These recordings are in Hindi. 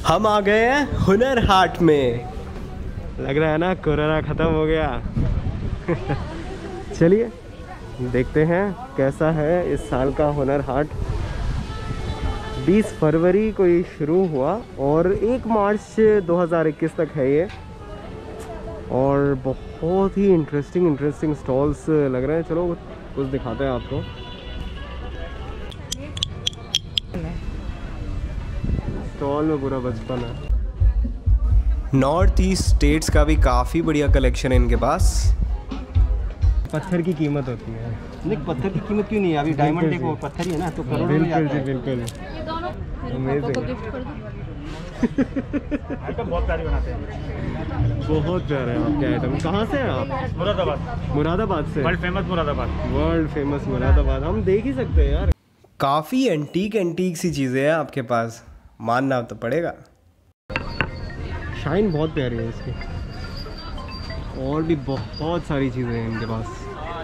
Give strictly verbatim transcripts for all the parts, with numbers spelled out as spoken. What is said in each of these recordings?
हम आ गए हैं हुनर हाट में। लग रहा है ना कोरोना ख़त्म हो गया। चलिए देखते हैं कैसा है इस साल का हुनर हाट। बीस फरवरी को ये शुरू हुआ और एक मार्च दो हज़ार इक्कीस तक है ये। और बहुत ही इंटरेस्टिंग इंटरेस्टिंग स्टॉल्स लग रहे हैं। चलो कुछ दिखाते हैं आपको। स्टॉल में पूरा बचपन है। नॉर्थ ईस्ट स्टेट्स का भी काफ़ी बढ़िया कलेक्शन है इनके पास। पत्थर की कीमत होती है। नहीं, पत्थर की कीमत क्यों नहीं है? अभी डायमंड देखो पत्थर ही है ना, तो करोड़ों में बिल्कुल जाता जी है। बिल्कुल। आइटम बहुत प्यारी बनाते हैं। बहुत प्यारे हैं आपके आइटम। कहाँ से हैं आप? मुरादाबाद। मुरादाबाद से। World famous Moradabad. World famous Moradabad. हम देख ही सकते हैं यार। काफ़ी एंटीक एंटीक सी चीज़ें हैं आपके पास, मानना तो पड़ेगा। शाइन बहुत प्यारी है इसकी। और भी बहुत सारी चीज़ें हैं इनके पास।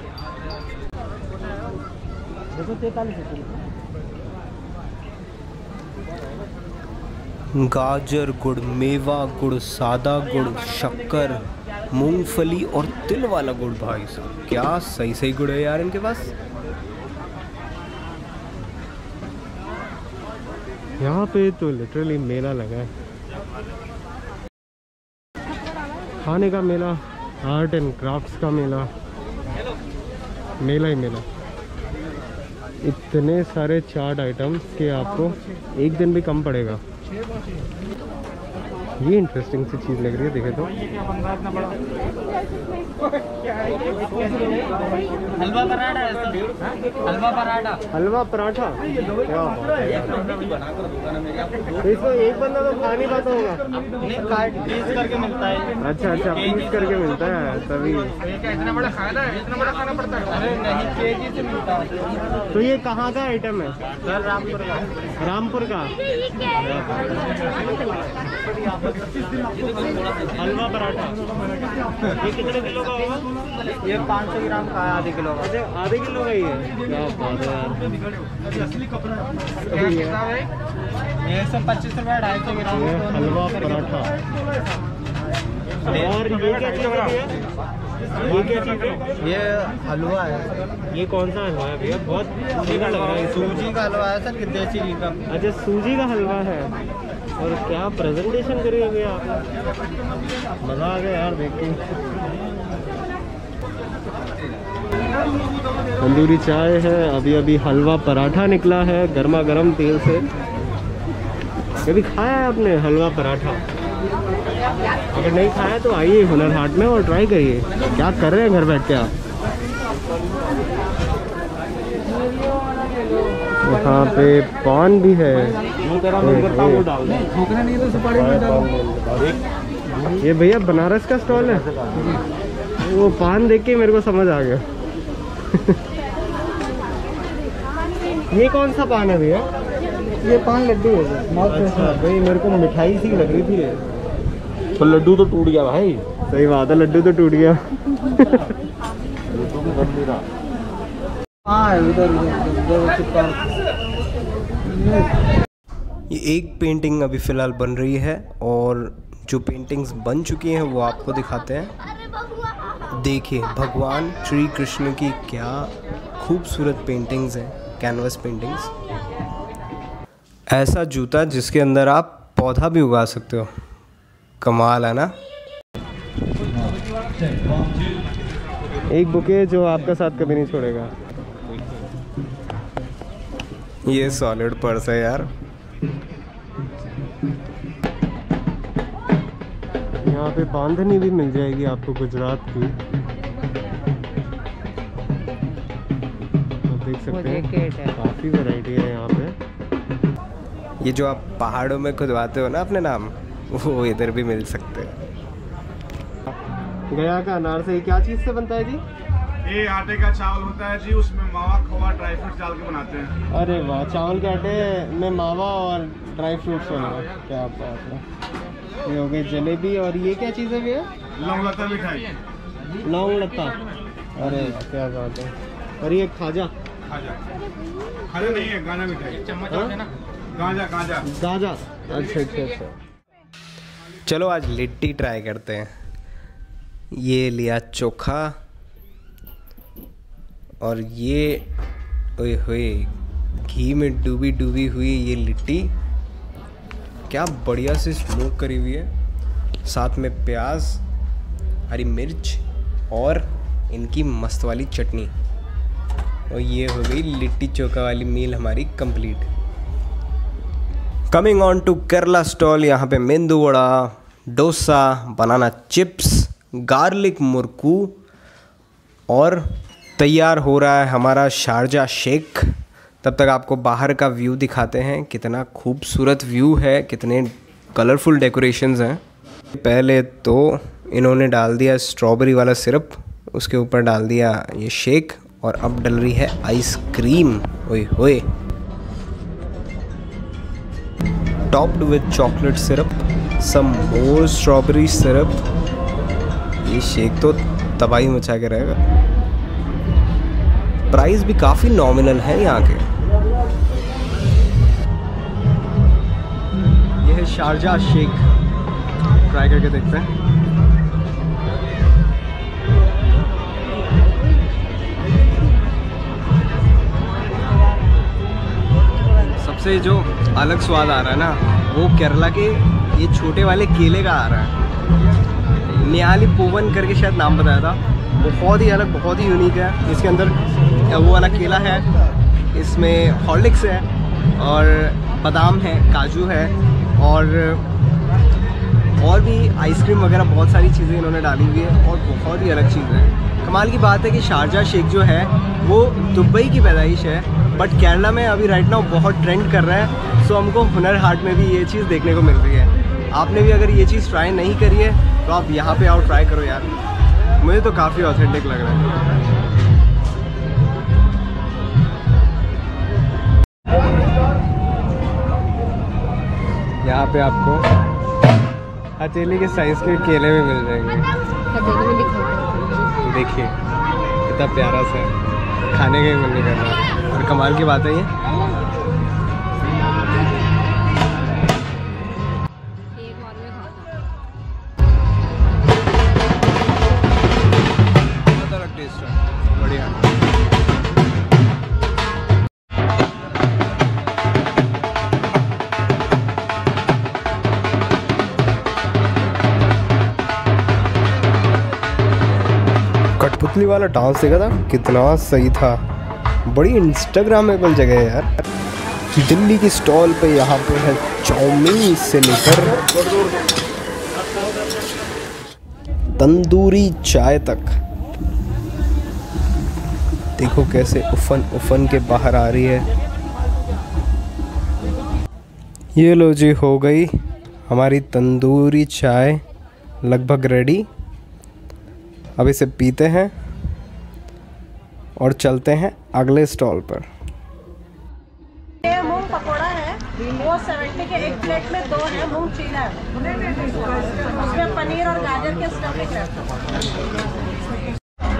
गाजर गुड़, मेवा गुड़, सादा गुड़, शक्कर, मूंगफली और तिल वाला गुड़। भाई साहब क्या सही सही गुड़ है यार इनके पास। यहाँ पे तो लिटरली मेला लगा है। खाने का मेला, आर्ट एंड क्राफ्ट्स का मेला, मेला ही मेला। इतने सारे चाट आइटम्स के आपको एक दिन भी कम पड़ेगा। ये इंटरेस्टिंग सी चीज़ लग रही है, देखे तो। हलवा पराठा है सर। हलवा पराठा। हलवा पराठा क्या बात है यार। तो इसको एक बंदा तो खा नहीं पाता होगा। नहीं, काट पीस करके मिलता है। अच्छा अच्छा, पीस करके मिलता है तभी। इतना बड़ा खाना है, इतना बड़ा खाना पड़ता है। अरे नहीं, केजी से मिलता है। तो ये कहाँ का आइटम है? सर रामपुर का। रामपुर का हलवा पराठा। ये कितने किलो का होगा? ये पाँच सौ ग्राम का है, आधे किलो का। अच्छा आधे किलो का ही है। क्या बात है यार। ये एक सौ पच्चीस रुपये ढाई सौ ग्राम। ये हलवा पराठा। और ये क्या चीज़ है? ये क्या चीज़ है? ये हलवा है। ये कौन सा हलवा है भैया? बहुत महंगा लग रहा है। सूजी का हलवा है सर, देसी घी का। अच्छा सूजी का हलवा है। और क्या प्रेजेंटेशन करी है भैया आपने, मज़ा आ गया यार देख के। तंदूरी चाय है। अभी अभी हलवा पराठा निकला है गर्मा गर्म तेल से। कभी खाया है आपने हलवा पराठा? अगर नहीं खाया तो आइए हुनर हाट में और ट्राई करिए। क्या कर रहे हैं घर बैठ के आप? यहाँ पे पान भी है। ये भैया बनारस का स्टॉल है। वो पान देख के मेरे को समझ आ गया। ये कौन सा पान है भैया? ये पान लड्डू है। अच्छा भाई, मेरे को मिठाई सी लग रही थी ये। तो लड्डू तो टूट गया भाई। सही बात है, लड्डू तो टूट गया। हाँ इधर इधर। ये एक पेंटिंग अभी फ़िलहाल बन रही है और जो पेंटिंग्स बन चुकी हैं वो आपको दिखाते हैं। देखिए भगवान श्री कृष्ण की क्या खूबसूरत पेंटिंग्स हैं, कैनवस पेंटिंग्स। ऐसा जूता जिसके अंदर आप पौधा भी उगा सकते हो। कमाल है ना। एक बुके जो आपका साथ कभी नहीं छोड़ेगा। ये सॉलिड पर्स है यार। यहाँ पे बांधनी भी मिल जाएगी आपको गुजरात की। आप देख सकते हैं काफ़ी वैरायटी है यहाँ पे। ये जो आप पहाड़ों में खुदवाते हो ना अपने नाम, वो इधर भी मिल सकते हैं। गया का अनार से क्या चीज़ से बनता है जी? ये आटे का चावल होता है जी, उसमें मावा खोआ ड्राई फ्रूट्स डाल के बनाते हैं। अरे वाह, चावल के आटे में मावा और ड्राई फ्रूट्स वाला, क्या बात है। ये हो गई जलेबी। और ये क्या चीज़ है भैया? लौंग लता मिठाई। लौंग लता। अरे क्या बात है। और ये खाजा। खाजा खाजा नहीं है, गांजा मिठाई। चम्मच हाँ? गांजा गांजा गाजा। अच्छा अच्छा अच्छा। चलो आज लिट्टी ट्राई करते हैं। ये लिया चोखा और ये ओए होए घी में डूबी डूबी हुई ये लिट्टी क्या बढ़िया से स्मोक करी हुई है, साथ में प्याज, हरी मिर्च और इनकी मस्त वाली चटनी। और ये हो गई लिट्टी चोखा वाली मील हमारी complete. Coming on to Kerala stall, यहाँ पे medu vada, dosa, banana chips, garlic murukku और तैयार हो रहा है हमारा शारजा शेक। तब तक आपको बाहर का व्यू दिखाते हैं, कितना खूबसूरत व्यू है, कितने कलरफुल डेकोरेशंस हैं। पहले तो इन्होंने डाल दिया स्ट्रॉबेरी वाला सिरप, उसके ऊपर डाल दिया ये शेक और अब डल रही है आइसक्रीम। ओए होए, topped with chocolate syrup, some more strawberry syrup. ये शेक तो तबाही मचा के रहेगा। प्राइस भी काफ़ी नॉमिनल है यहाँ के। यह है शारजा शेक, ट्राई करके देखते हैं। सबसे जो अलग स्वाद आ रहा है ना, वो केरला के ये छोटे वाले केले का आ रहा है। न्याली पोवन करके शायद नाम बताया था। बहुत ही अलग, बहुत ही यूनिक है। इसके अंदर वो वाला केला है, इसमें हॉर्लिक्स है और बादाम है, काजू है और और भी आइसक्रीम वगैरह बहुत सारी चीज़ें इन्होंने डाली हुई है और बहुत ही अलग चीज़ है। कमाल की बात है कि शारजा शेक जो है वो दुबई की पैदाइश है, बट केरला में अभी राइट नाउ बहुत ट्रेंड कर रहा है। सो हमको हुनर हाट में भी ये चीज़ देखने को मिल रही है। आपने भी अगर ये चीज़ ट्राई नहीं करी है तो आप यहाँ पे आओ, ट्राई करो यार। मुझे तो काफ़ी ऑथेंटिक लग रहा है। यहाँ पे आपको हथेली के साइज के केले भी मिल जाएंगे। देखिए कितना प्यारा सा है, खाने का ही मन नहीं कर रहा। और कमाल की बात है ये बहुत अलग टेस्ट है, बढ़िया। कठपुतली वाला डांस देखा था, कितना सही था। बड़ी इंस्टाग्रामेबल जगह है यार। दिल्ली की स्टॉल पे यहाँ पे है चाउमीन से लेकर तंदूरी चाय तक। देखो कैसे उफन उफन के बाहर आ रही है। ये लो जी, हो गई हमारी तंदूरी चाय लगभग रेडी। अब इसे पीते हैं और चलते हैं अगले स्टॉल पर। ये मूंग पकोड़ा है, वो सत्तर के एक प्लेट में दो है। मूंग चीला है, उसमें पनीर और गाजर के स्टफिंग है।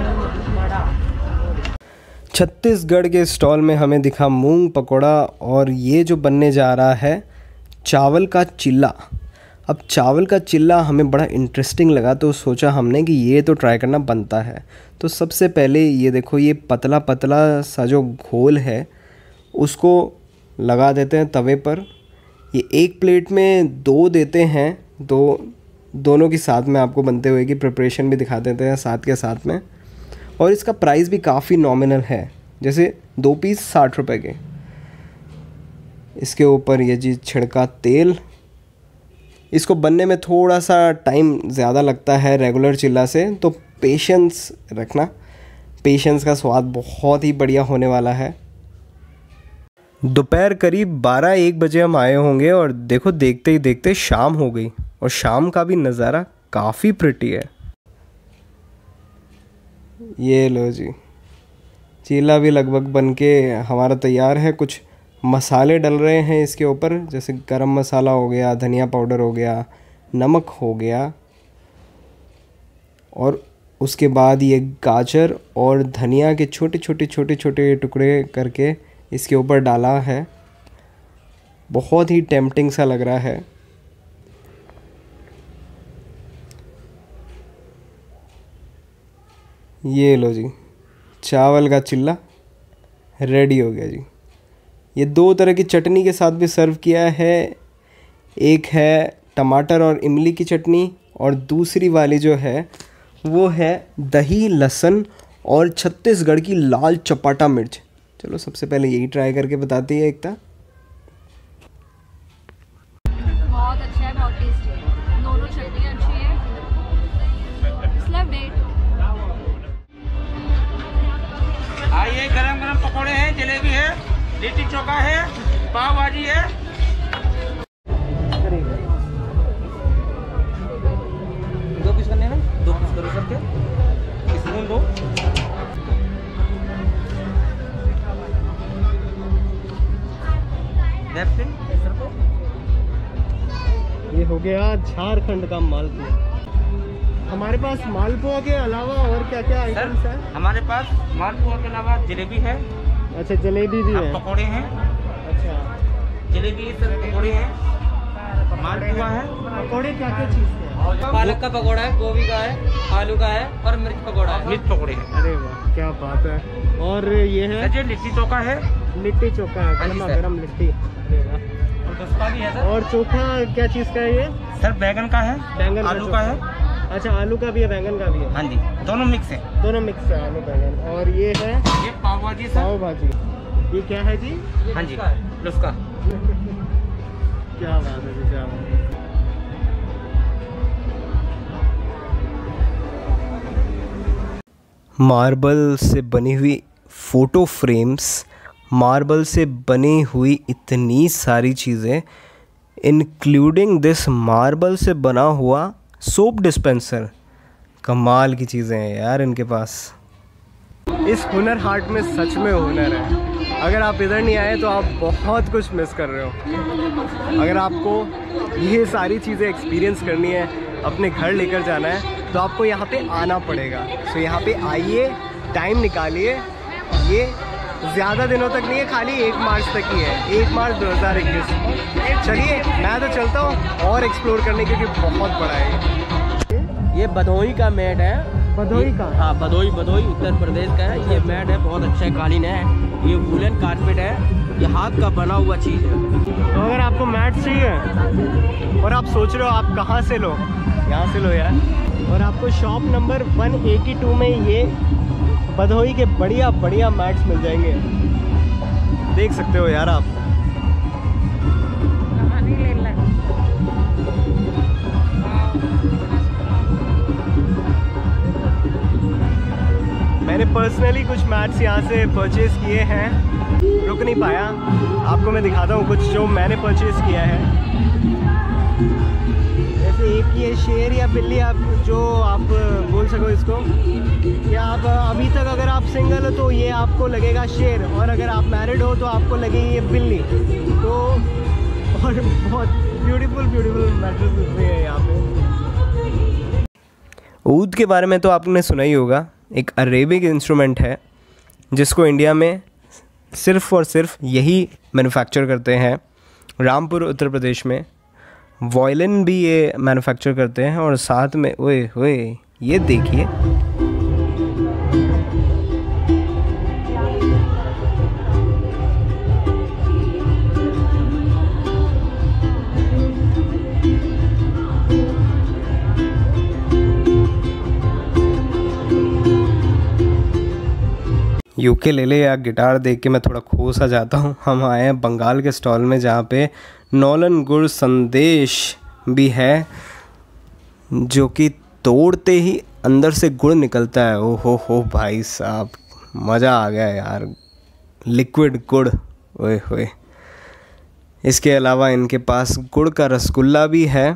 छत्तीसगढ़ के स्टॉल में हमें दिखा मूंग पकोड़ा और ये जो बनने जा रहा है चावल का चिल्ला। अब चावल का चिल्ला हमें बड़ा इंटरेस्टिंग लगा तो सोचा हमने कि ये तो ट्राई करना बनता है। तो सबसे पहले ये देखो, ये पतला पतला सा जो घोल है उसको लगा देते हैं तवे पर। ये एक प्लेट में दो देते हैं, दो दोनों की साथ में आपको बनते हुए की प्रिपरेशन भी दिखा देते हैं साथ के साथ में। और इसका प्राइस भी काफ़ी नॉमिनल है, जैसे दो पीस साठ रुपए के। इसके ऊपर ये जी छिड़का तेल। इसको बनने में थोड़ा सा टाइम ज़्यादा लगता है रेगुलर चिल्ला से, तो पेशेंस रखना। पेशेंस का स्वाद बहुत ही बढ़िया होने वाला है। दोपहर करीब बारह एक बजे हम आए होंगे और देखो देखते ही देखते शाम हो गई और शाम का भी नज़ारा काफ़ी प्रिटी है। ये लो जी, चिल्ला भी लगभग बनके हमारा तैयार है। कुछ मसाले डल रहे हैं इसके ऊपर, जैसे गरम मसाला हो गया, धनिया पाउडर हो गया, नमक हो गया और उसके बाद ये गाजर और धनिया के छोटे छोटे छोटे छोटे टुकड़े करके इसके ऊपर डाला है। बहुत ही टेम्पटिंग सा लग रहा है। ये लो जी, चावल का चिल्ला रेडी हो गया जी। ये दो तरह की चटनी के साथ भी सर्व किया है। एक है टमाटर और इमली की चटनी और दूसरी वाली जो है वो है दही लहसुन और छत्तीसगढ़ की लाल चपाटा मिर्च। चलो सबसे पहले यही ट्राई करके बताती है एकता। बहुत अच्छा है, बहुत टेस्टी है, दोनों चटनी अच्छी है। आइए, गरम गरम पकौड़े हैं, जलेबी है, लिट्टी चोखा है, पाव भाजी है। दो पीस करने हैं, दो पीस करो सबके, स्पून दो। ये हो गया झारखंड का मालपुआ। हमारे पास मालपुआ के अलावा और क्या क्या आइटम्स है? हमारे पास मालपुआ के अलावा जलेबी है। अच्छा, जलेबी भी है, पकौड़े हैं। अच्छा, जलेबी सर, पकौड़े हैं, मालपुआ है। पकौड़े क्या क्या चीज़ है? पालक का पकौड़ा है, गोभी का है, आलू का है और मिर्च पकौड़ा है। मिर्च पकौड़े हैं। अरे वाह, क्या बात है। और ये है जी लिट्टी चोखा है। लिट्टी चोखा है, हाँ जी गरमा सर। गरम लिट्टी। अरे वाह। और डोसा भी है सर। और चोखा क्या चीज़ का है ये? सर बैगन का है, बैंगन आलू चोखा। का है। अच्छा, आलू का भी है, बैंगन का भी है। हाँ जी, दोनों मिक्स है। दोनों मिक्स है, आलू बैंगन। और ये है ये पाव भाजी सर। पाव भाजी। ये क्या है जी? हाँ जी, लुस्का। क्या बात है जी, क्या बात है। मार्बल से बनी हुई फ़ोटो फ्रेम्स, मार्बल से बनी हुई इतनी सारी चीज़ें, इंक्लूडिंग दिस मार्बल से बना हुआ सोप डिस्पेंसर। कमाल की चीज़ें हैं यार इनके पास। इस हुनर हाट में सच में हुनर है। अगर आप इधर नहीं आए तो आप बहुत कुछ मिस कर रहे हो। अगर आपको ये सारी चीज़ें एक्सपीरियंस करनी है, अपने घर लेकर जाना है, तो आपको यहाँ पे आना पड़ेगा। सो यहाँ पे आइए, टाइम निकालिए। ये ज़्यादा दिनों तक नहीं है, खाली एक मार्च तक ही है, एक मार्च दो हज़ार इक्कीस। चलिए मैं तो चलता हूँ और एक्सप्लोर करने, क्योंकि बहुत बड़ा है। ये भदोही का मैट है। भदोही का? हाँ, भदोही भदोही उत्तर प्रदेश का है। ये मैट है, बहुत अच्छा कालीन है। ये वूलन कारपेट है, ये हाथ का बना हुआ चीज़ है। तो अगर आपको मैट चाहिए और आप सोच रहे हो आप कहाँ से लो, यहाँ से लो यार। और आपको शॉप नंबर एक सौ बयासी में ये भदोही के बढ़िया बढ़िया मैट्स मिल जाएंगे। देख सकते हो यार आप। मैंने पर्सनली कुछ मैट्स यहाँ से परचेज़ किए हैं, रुक नहीं पाया। आपको मैं दिखाता हूँ कुछ जो मैंने परचेज़ किया है। जैसे एक ये शेर या बिल्ली, आप जो आप बोल सको इसको, या आप अभी तक अगर आप सिंगल हो तो ये आपको लगेगा शेर, और अगर आप मैरिड हो तो आपको लगेगी ये बिल्ली। तो और बहुत ब्यूटीफुल ब्यूटीफुल मैट्रेस मिलते हैं यहाँ पे। ऊद के बारे में तो आपने सुना ही होगा। एक अरेबिक इंस्ट्रूमेंट है जिसको इंडिया में सिर्फ़ और सिर्फ यही मैन्युफैक्चर करते हैं, रामपुर उत्तर प्रदेश में। वायलिन भी ये मैन्युफैक्चर करते हैं, और साथ में ओए ओए ये देखिए, यूकेलेले या गिटार देख के मैं थोड़ा खो सा जाता हूँ। हम आए हैं बंगाल के स्टॉल में, जहाँ पे नॉलन गुड़ संदेश भी है, जो कि तोड़ते ही अंदर से गुड़ निकलता है। ओ हो हो भाई साहब, मज़ा आ गया यार। लिक्विड गुड़, ओए होए। इसके अलावा इनके पास गुड़ का रसगुल्ला भी है।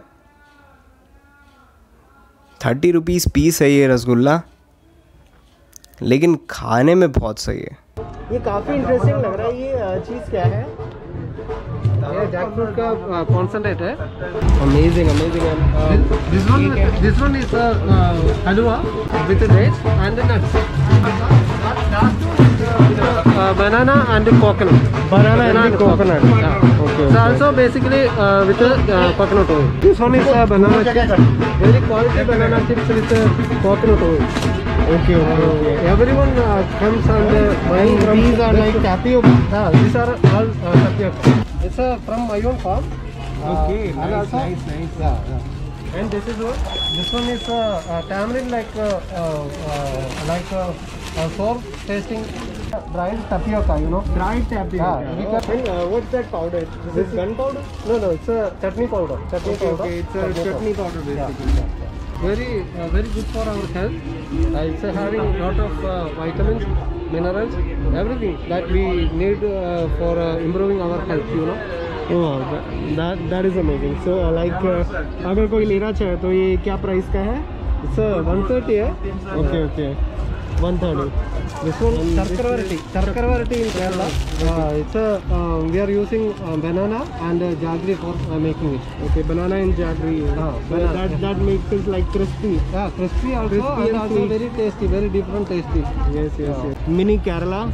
थर्टी रुपीज़ पीस है ये रसगुल्ला, लेकिन खाने में बहुत सही है। ये काफ़ी इंटरेस्टिंग लग रहा है। ये चीज़ क्या है? ये जैकफ्रूट का कॉन्सेंट्रेट है। Amazing amazing. This one this one is halwa with dates and the nuts. uh, banana and coconut. Banana and coconut. Yeah. Okay. It's also basically uh, with a uh, coconut oil. This one is uh, banana chips. Very quality banana chips with uh, coconut oil. Okay. Okay. Okay. Everyone uh, comes and uh, buying And from these are like tapioca. Yeah, these are all uh, tapioca. It's uh, from my own farm. Uh, Okay. and Nice. also- Nice. Nice. Yeah, yeah. And this is what? This one is uh, uh, tamarind like uh, uh, uh, like uh, uh, sour tasting dried tapioca, you know. Dried tapioca. Yeah, we Oh, can- and, uh, what's that powder? This is gun powder? No, no, it's a chutney powder. Chutney Okay. powder. Okay. It's a chutney powder Yeah, basically. yeah, yeah. Very, uh, very good for our health. Uh, it's uh, having lot of uh, vitamins, minerals, everything that we need uh, for uh, improving our health, you know. Oh, that that is amazing. So uh, like uh, अगर कोई लेना चाहे तो ये क्या प्राइस का है? It's uh, one thirty, eh? Okay. Okay. one thirty. This one, Charkarvarti. Charkarvarti in Kerala. Uh, it's a, uh, we are using uh, banana and uh, jaggery for uh, making it. Okay. Banana and jaggery. Ah, So banana, that yeah. that makes it like crispy. Yeah, crispy also Crispy and and also sweet. very tasty, very different tasty. Yes. Yes. Yeah. Yes. Mini Kerala.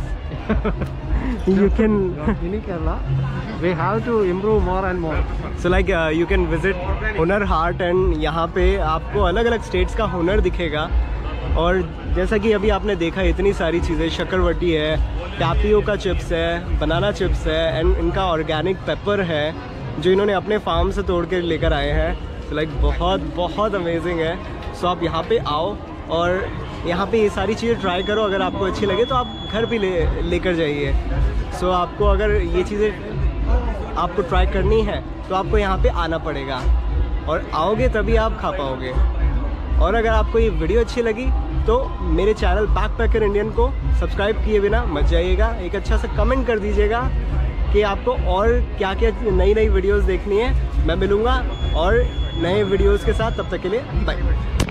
You can. In Kerala, we have to improve more and more. So like uh, you can visit Hunar Haat and यहाँ पे आपको अलग अलग स्टेट्स का हुनर दिखेगा। और जैसा कि अभी आपने देखा इतनी सारी चीज़ें, शक्करवटी है, टैपियोका चिप्स है, बनाना चिप्स है एंड इनका ऑर्गेनिक पेपर है जो इन्होंने अपने फार्म से तोड़ के लेकर आए हैं। तो लाइक बहुत बहुत अमेजिंग है। सो आप यहाँ पे आओ और यहाँ पे ये सारी चीज़ें ट्राई करो। अगर आपको अच्छी लगे तो आप घर भी ले लेकर जाइए। सो आपको अगर ये चीज़ें आपको ट्राई करनी है तो आपको यहाँ पे आना पड़ेगा और आओगे तभी आप खा पाओगे। और अगर आपको ये वीडियो अच्छी लगी तो मेरे चैनल बैकपैकर इंडियन को सब्सक्राइब किए बिना मत जाइएगा। एक अच्छा सा कमेंट कर दीजिएगा कि आपको और क्या क्या नई नई वीडियोस देखनी है। मैं मिलूँगा और नए वीडियोस के साथ, तब तक के लिए बाय।